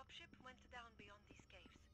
dropship went down beyond these caves.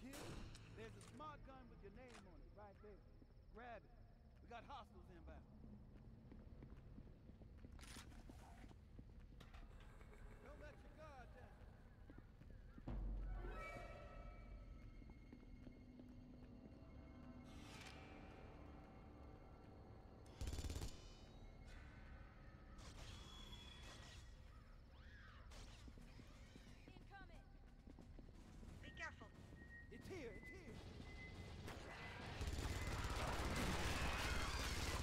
here, there's a smart gun with your name on it right there. Grab it. We got hostiles inbound. Don't let your guard down. Incoming! Be careful. It's here, it's here.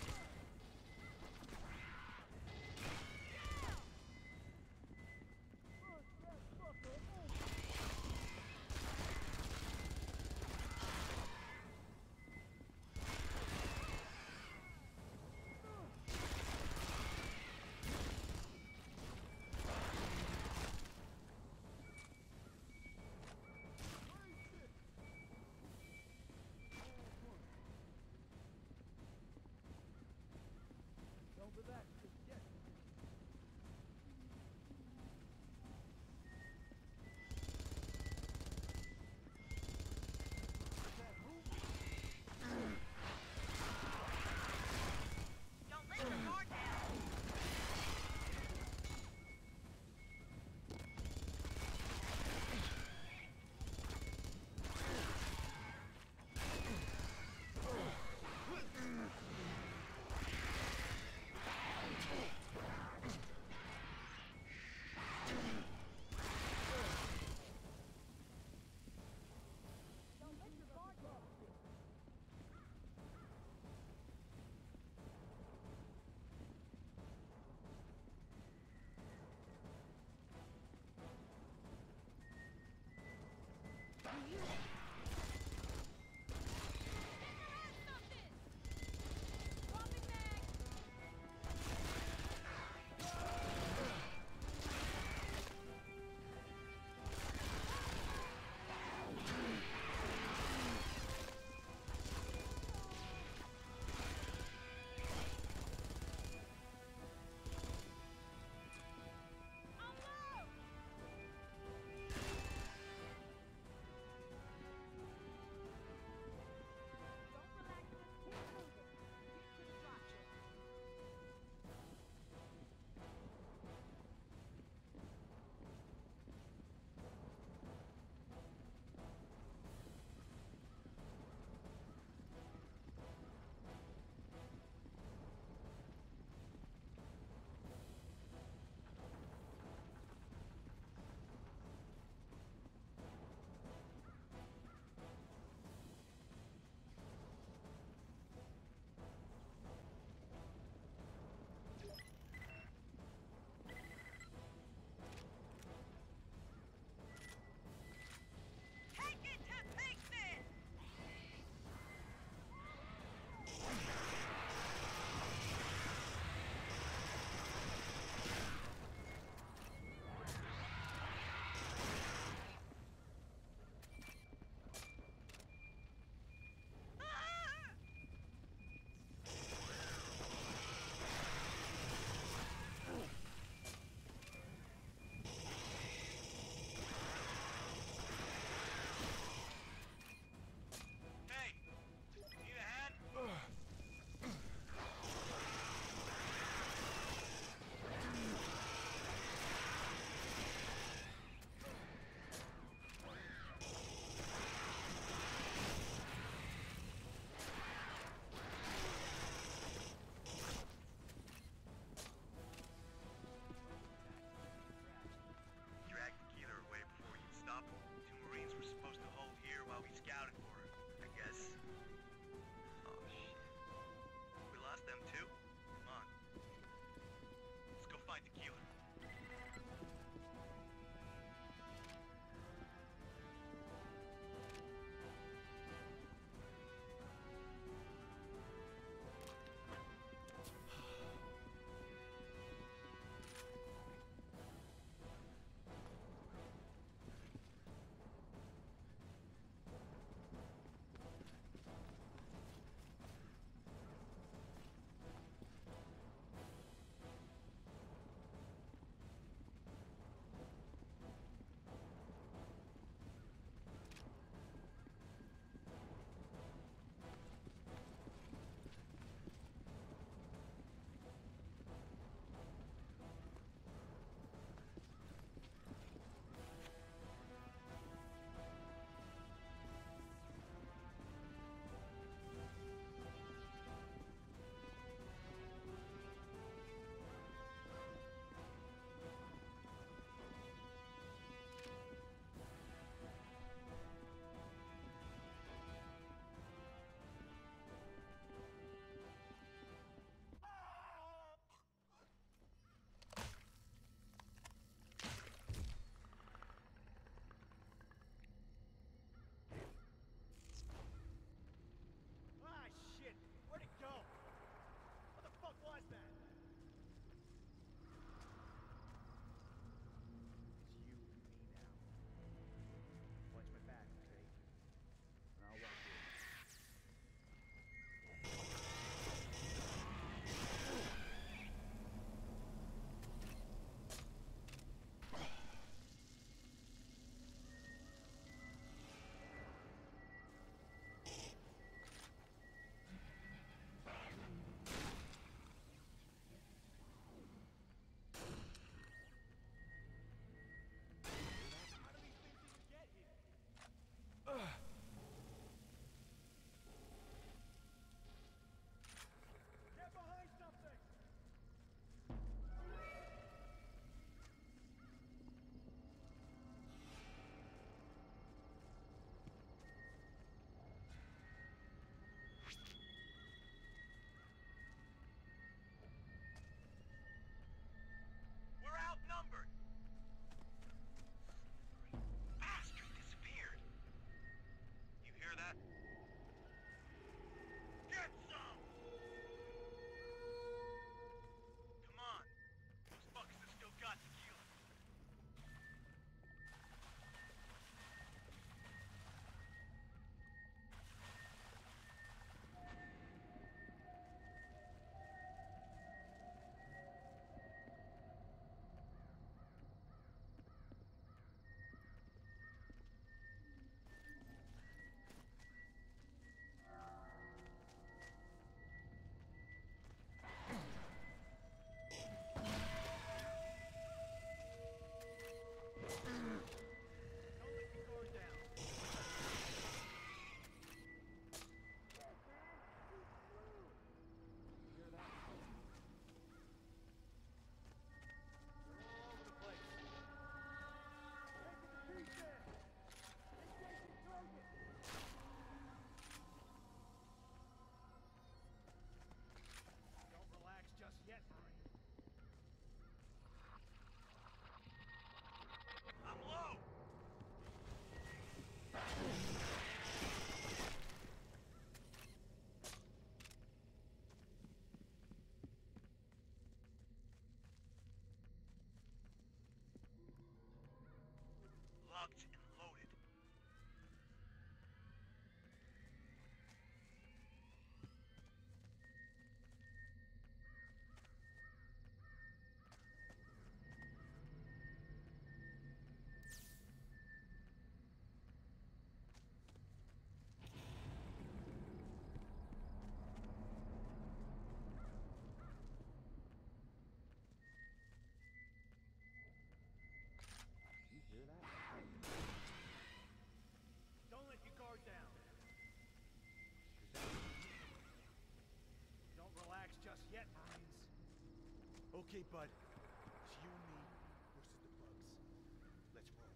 Okay, bud. It's you and me versus the bugs. Let's roll.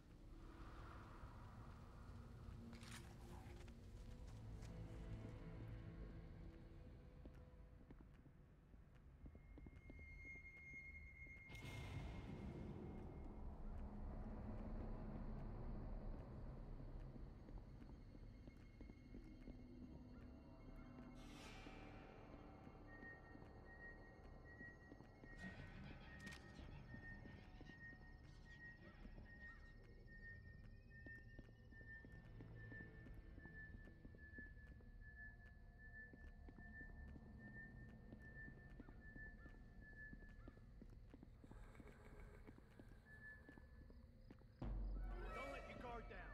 Don't let your guard down.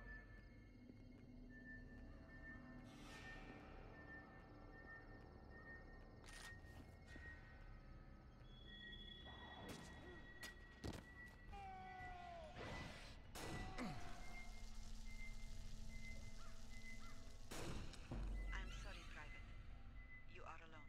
I'm sorry, Private. You are alone.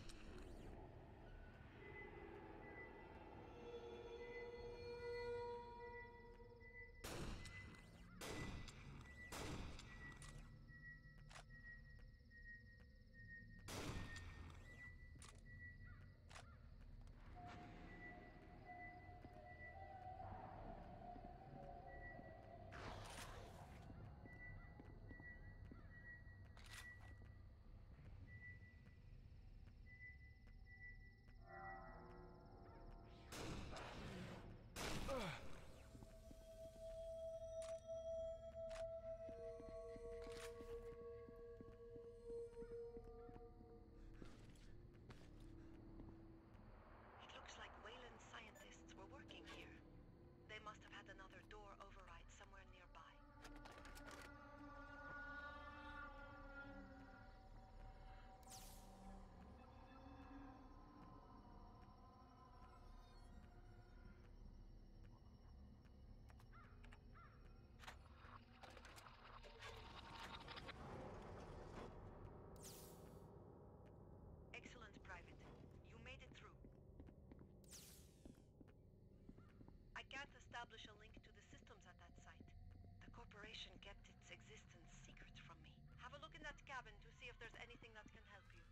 It looks like Wayland's scientists were working here. They must have had another door override somewhere nearby. Excellent, Private. You made it through. I can't establish a link to the systems at that site. The corporation kept its existence secret from me. Have a look in that cabin to see if there's anything that can help you.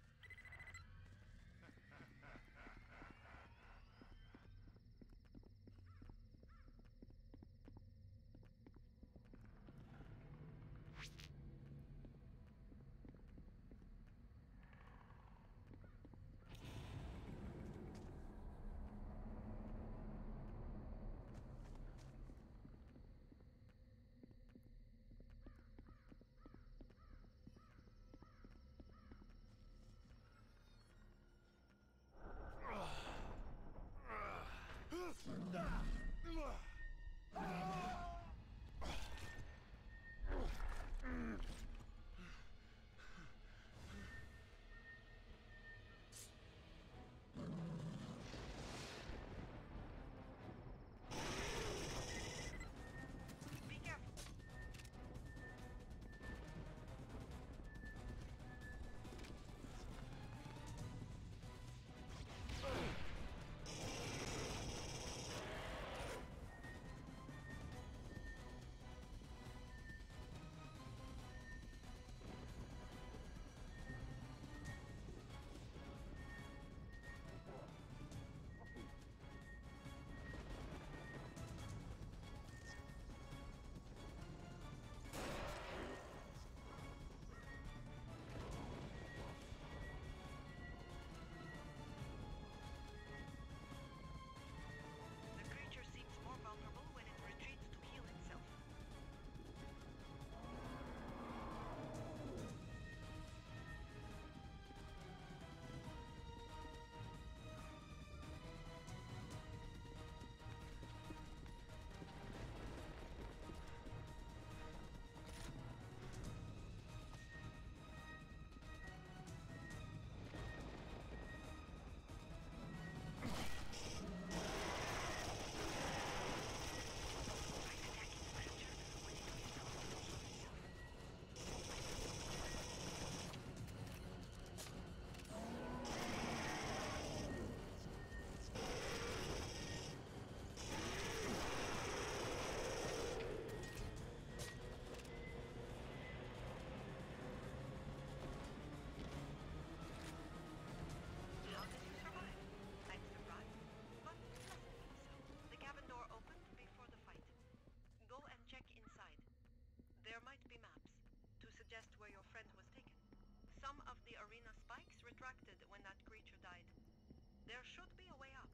suggest where your friend was taken. Some of the arena spikes retracted when that creature died. There should be a way up.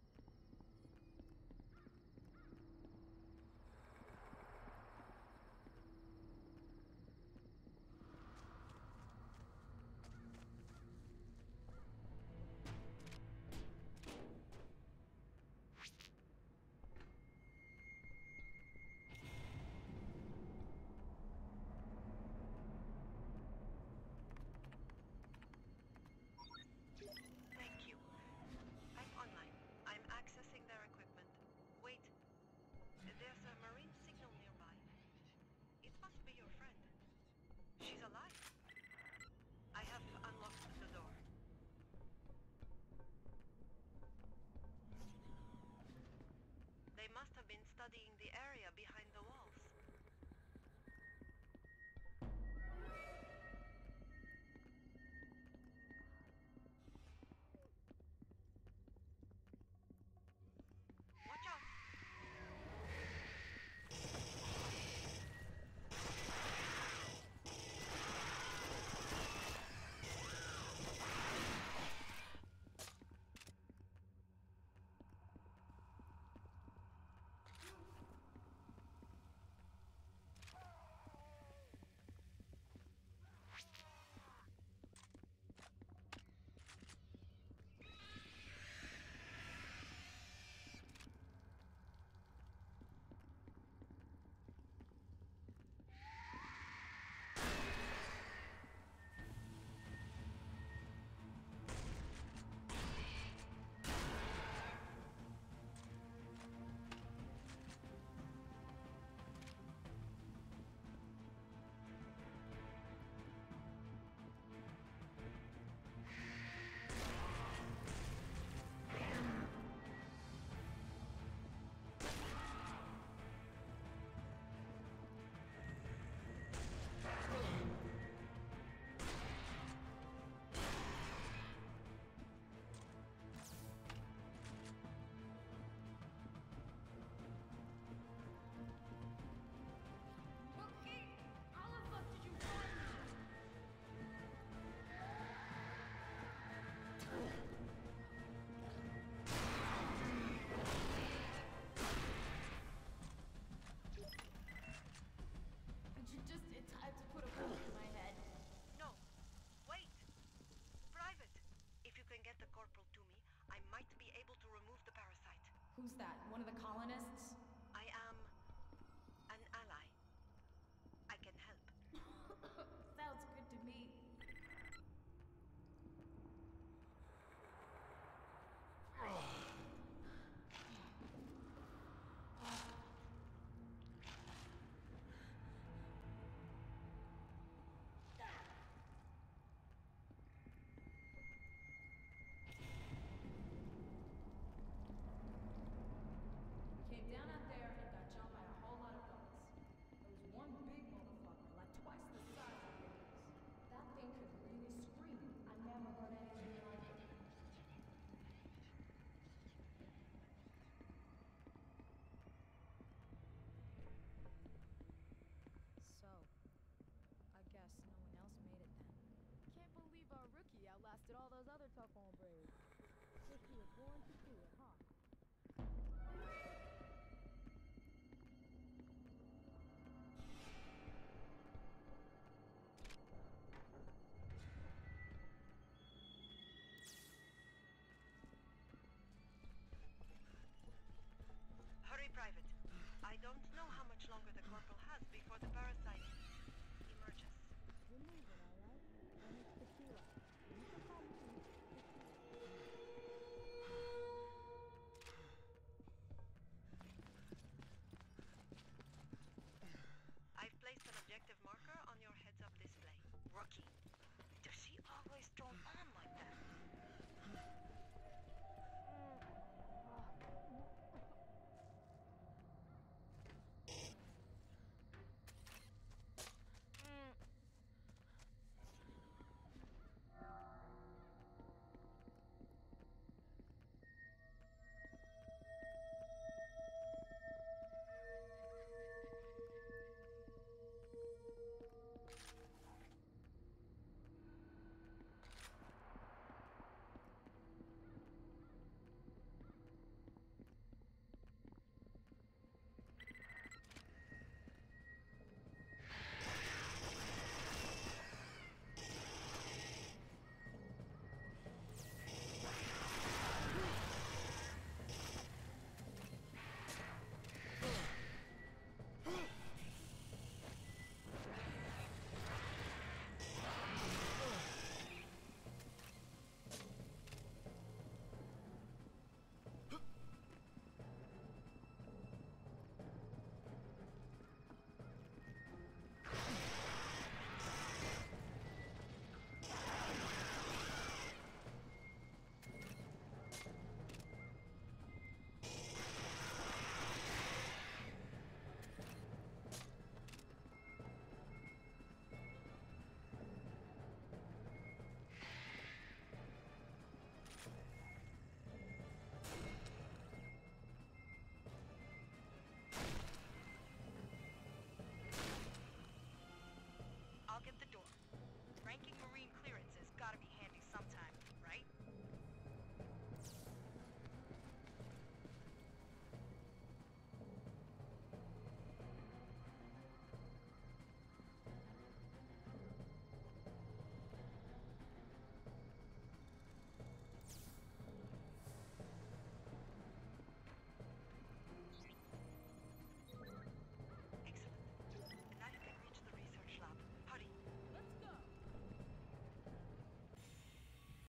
Thank you. I'm online. I'm accessing their equipment. Wait. There's a marine signal nearby. It must be your friend. She's alive. I have unlocked the door. They must have been studying the area behind the walls. Watch out! Okay, how the fuck did you find me? You just in time to put a bullet in my head. No. Wait! Private! If you can get the corporal to me, I might be able to remove the parasite. Who's that? One of the colonists? I am an ally. I can help. Sounds good to me. Came down out there and got jumped by a whole lot of bullets. There was one big motherfucker, like twice the size of yours. That thing could really scream. I never heard anything like it. So, I guess no one else made it then. Can't believe our rookie outlasted all those other tough hombres. Guess he was born to do it, huh? Hurry, Private. I don't know how much longer the corporal has before the parasite emerges. We're moving, alright? And it's tequila. You can call me tequila. I've placed an objective marker on your heads-up display. Rookie, does she always drone on like